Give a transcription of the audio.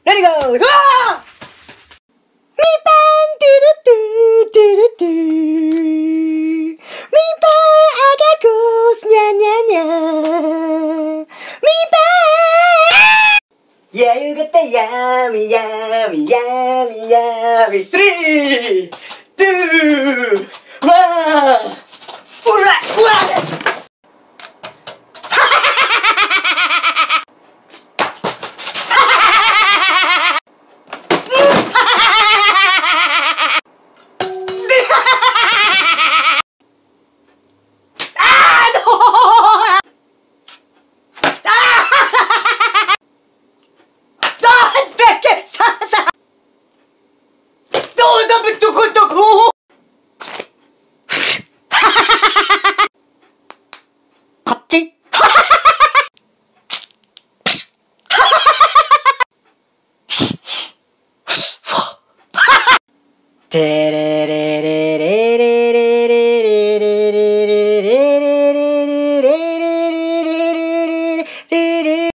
レディーゴー。うわーみぱん、トゥルトゥ、トゥルトゥ。みぱん、あがこす、にゃにゃにゃ。みぱん。夕方やみやみやみやみ、スリー、ツー、ワン。うら、うわ。こっちてれ